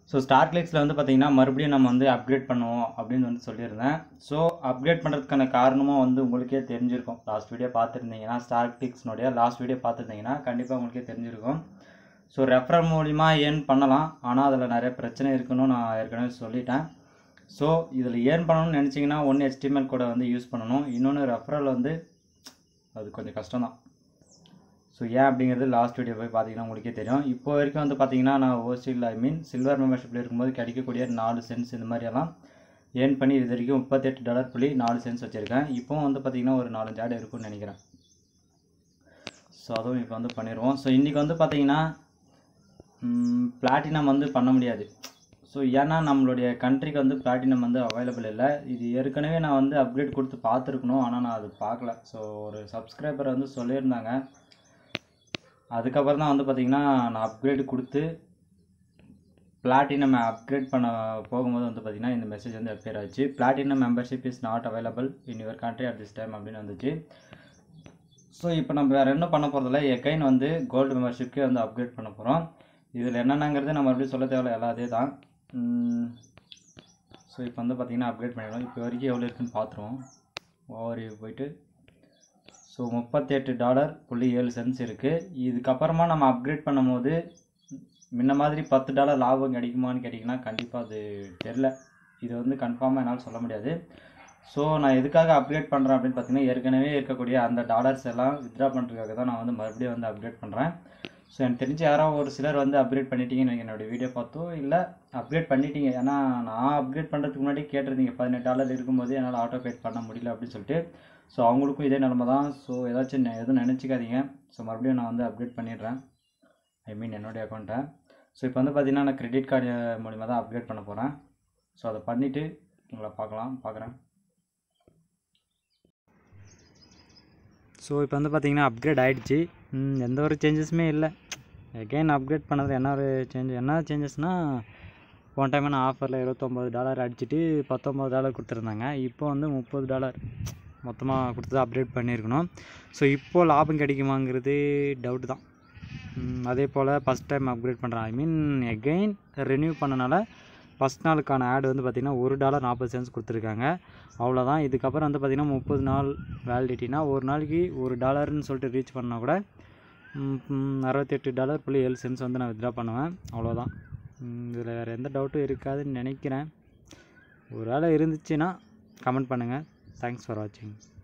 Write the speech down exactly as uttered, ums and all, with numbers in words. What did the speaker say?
So star கிளிக்ஸில் வந்து பார்த்திங்கன்னா மறுபடியும் நம்ம வந்து அப்கிரேட் பண்ணுவோம் அப்படின்னு வந்து சொல்லியிருந்தேன். ஸோ அப்கிரேட் பண்ணுறதுக்கான காரணமும் வந்து உங்களுக்கே தெரிஞ்சிருக்கும். லாஸ்ட் வீடியோ பார்த்துருந்தீங்கன்னா, ஸ்டார் கிளிக்ஸ்னுடைய லாஸ்ட் வீடியோ பார்த்துருந்தீங்கன்னா கண்டிப்பாக உங்களுக்கே தெரிஞ்சிருக்கும். ஸோ ரெஃபரல் மூலிமா ஏர்ன் பண்ணலாம், ஆனால் அதில் நிறைய பிரச்சனை இருக்குன்னு நான் ஏற்கனவே சொல்லிட்டேன். ஸோ இதில் ஏர்ன் பண்ணணும்னு நினச்சிங்கன்னா ஒன்று ஹெச்டிஎம்எல் கோடை வந்து யூஸ் பண்ணணும், இன்னொன்று ரெஃபரல் வந்து அது கொஞ்சம் கஷ்டம் தான். ஸோ ஏன் அப்படிங்கிறது லாஸ்ட் வீடியோ போய் பார்த்தீங்கன்னா உங்களுக்கே தெரியும். இப்போ வரைக்கும் வந்து பார்த்தீங்கன்னா நான் ஓசில் ஐ மீன் சில்வர் மெம்பர்ஷிப்பில் இருக்கும்போது கிடைக்கக்கூடிய நாலு சென்ட்ஸ் இந்த மாதிரியெல்லாம் ஏர்ன் பண்ணி இது வரைக்கும் முப்பத்தெட்டு டாலர் புள்ளி நாலு சென்ட்ஸ் வச்சுருக்கேன். இப்போவும் வந்து பார்த்திங்கன்னா ஒரு நாலஞ்சு ஆடு இருக்குன்னு நினைக்கிறேன். ஸோ அதுவும் இப்போ வந்து பண்ணிடுவோம். ஸோ இன்றைக்கி வந்து பார்த்திங்கன்னா பிளாட்டினம் வந்து பண்ண முடியாது. ஸோ ஏன்னா நம்மளுடைய கண்ட்ரிக்கு வந்து பிளாட்டினம் வந்து அவைலபிள் இல்லை. இது ஏற்கனவே நான் வந்து அப்கிரேட் கொடுத்து பார்த்துருக்கணும், ஆனால் நான் அது பார்க்கல. ஸோ ஒரு சப்ஸ்கிரைபர் வந்து சொல்லியிருந்தாங்க. அதுக்கப்புறம் தான் வந்து பார்த்திங்கன்னா நான் அப்கிரேடு கொடுத்து பிளாட்டினம் அப்கிரேட் பண்ண போகும்போது வந்து பார்த்திங்கன்னா இந்த மெசேஜ் வந்து அப்பியர் ஆச்சு. Platinum membership is not available in your country at this time அப்படின்னு வந்துச்சு. ஸோ இப்போ நம்ம வேறு என்ன பண்ண போகிறதில்ல, எகைன் வந்து கோல்டு மெம்பர்ஷிப்க்கே வந்து அப்கிரேட் பண்ண போகிறோம். இதில் என்னென்னங்கிறது நம்ம மறுபடியும் சொல்ல தேவையில்ல, எல்லாம் அதே தான். ஸோ இப்போ வந்து பார்த்திங்கன்னா அப்கிரேட் பண்ணிடலாம். இப்போ வரைக்கும் எவ்வளோ இருக்குன்னு பார்த்துருவோம். ஓவர் போயிட்டு ஸோ முப்பத்தெட்டு டாலர் புள்ளி ஏழு சென்ட்ஸ் இருக்குது. இதுக்கப்புறமா நம்ம அப்கிரேட் பண்ணும் போது முன்ன மாதிரி பத்து டாலர் லாபம் கிடைக்குமான்னு கேட்டிங்கன்னா கண்டிப்பாக அது தெரில. இது வந்து கன்ஃபார்மாக என்னால் சொல்ல முடியாது. ஸோ நான் எதுக்காக அப்கிரேட் பண்ணுறேன் அப்படின்னு பார்த்தீங்கன்னா, ஏற்கனவே இருக்கக்கூடிய அந்த டாலர்ஸ் எல்லாம் வித்ட்ரா பண்ணுறதுக்காக தான் நான் வந்து மறுபடியும் வந்து அப்கிரேட் பண்ணுறேன். ஸோ எனக்கு தெரிஞ்சு யாரோ ஒரு சிலர் வந்து அப்கிரேட் பண்ணிட்டீங்கன்னு நீங்கள் என்னோடய வீடியோ பார்த்தோ இல்லை அப்கிரேட் பண்ணிட்டீங்க. ஏன்னா நான் அப்கிரேட் பண்ணுறதுக்கு முன்னாடி கேட்டிருந்தீங்க பதினெட்டு டாலர் இருக்கும்போது என்னால் ஆட்டோ பேட் பண்ண முடியல அப்படின்னு சொல்லிட்டு. ஸோ அவங்களுக்கும் இதே நிலமை தான். ஸோ ஏதாச்சும் எதுவும் நினச்சிக்காதீங்க. ஸோ மறுபடியும் நான் வந்து அப்கிரேட் பண்ணிடுறேன், ஐ மீன் என்னுடைய அக்கௌண்ட்டை. ஸோ இப்போ வந்து பார்த்திங்கன்னா நான் கிரெடிட் கார்டு மூலிமா தான் அப்கிரேட் பண்ண போகிறேன். ஸோ அதை பண்ணிவிட்டு உங்களை பார்க்கலாம் பார்க்குறேன். ஸோ இப்போ வந்து பார்த்திங்கன்னா அப்கிரேட் ஆகிடுச்சு. எந்த ஒரு சேஞ்சஸுமே இல்லை. எகைன் அப்கிரேட் பண்ணது என்ன ஒரு சேஞ்ச் என்ன சேஞ்சஸ்னால், போன டைம் நான் ஆஃபரில் எழுபத்தொம்பது டாலர் அடிச்சுட்டு பத்தொம்பது டாலர் கொடுத்துருந்தாங்க. இப்போ வந்து முப்பது டாலர் மொத்தமாக கொடுத்து தான் அப்டேட் பண்ணியிருக்கணும். ஸோ இப்போது லாபம் கிடைக்குமாங்கிறது டவுட்டு தான். அதே போல் ஃபஸ்ட் டைம் அப்கிரேட் பண்ணுறேன், ஐ மீன் எகெயின் ரெனியூ பண்ணனால ஃபஸ்ட் நாளுக்கான ஆட் வந்து பார்த்திங்கன்னா ஒரு டாலர் நாற்பது சென்ட்ஸ் கொடுத்துருக்காங்க. அவ்வளோதான். இதுக்கப்புறம் வந்து பார்த்திங்கன்னா முப்பது நாள் வேலிடிட்டினா ஒரு நாளைக்கு ஒரு டாலர்னு சொல்லிட்டு ரீச் பண்ணால் கூட அறுபத்தெட்டு டாலர் புள்ளி ஏழு சென்ட்ஸ் வந்து நான் வித்ட்ரா பண்ணுவேன். அவ்வளோதான். இதில் வேறு எந்த டவுட்டும் இருக்காதுன்னு நினைக்கிறேன். ஒரு வேளை இருந்துச்சுன்னா கமெண்ட் பண்ணுங்கள். தேங்க்ஸ் ஃபார் வாட்சிங்.